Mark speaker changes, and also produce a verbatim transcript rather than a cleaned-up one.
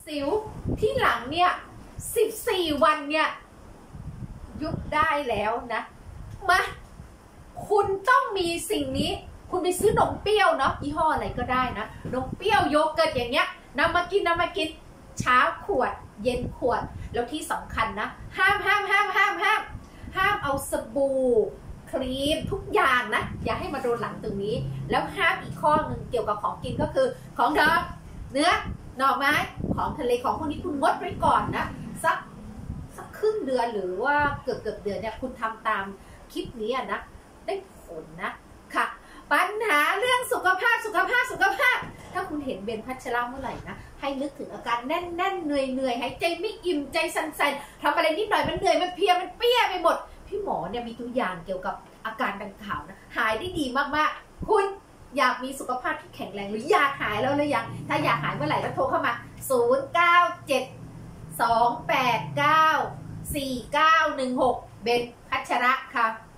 Speaker 1: สิวที่หลังเนี่ยสิบสี่วันเนี่ยยุบได้แล้วนะมาคุณต้องมีสิ่งนี้คุณไปซื้อนมเปรี้ยวเนาะยี่ห้ออะไรก็ได้นะนมเปรี้ยวโยเกิร์ตอย่างเงี้ยนำมากินนำมากินเช้าขวดเย็นขวดแล้วที่สำคัญนะห้ามห้ามห้ามห้ามห้ามห้ามเอาสบู่ครีมทุกอย่างนะอย่าให้มาโดนหลังตรงนี้แล้วห้ามอีกข้อหนึ่งเกี่ยวกับของกินก็คือของดองเนื้อหน่อไม้ของทะเลของพวกนี้คุณงดไว้ก่อนนะสักสักครึ่งเดือนหรือว่าเกือบเกือบเดือนเนี่ยคุณทำตามคลิปนี้นะได้ผลนะค่ะปัญหาเรื่องสุขภาพสุขภาพสุขภาพถ้าคุณเห็นเบนพัชราเมื่อไหร่นะให้นึกถึงอาการแน่นแน่นเหนื่อยเหนื่อยหายใจไม่อิ่มใจสั่นๆทำอะไรนิดหน่อยมันเหนื่อยมันเพลียมันเปี้ยไปหมดพี่หมอเนี่ยมีตัวอย่างเกี่ยวกับอาการดังกล่าวนะหายได้ดีมากๆคุณอยากมีสุขภาพที่แข็งแรงหรืออยากหายแล้วหรือยังถ้าอยากหายเมื่อไหร่ก็โทรเข้ามาศูนย์ เก้า เจ็ด สอง แปด เก้า สี่ เก้า หนึ่ง หกเบนพัชระค่ะ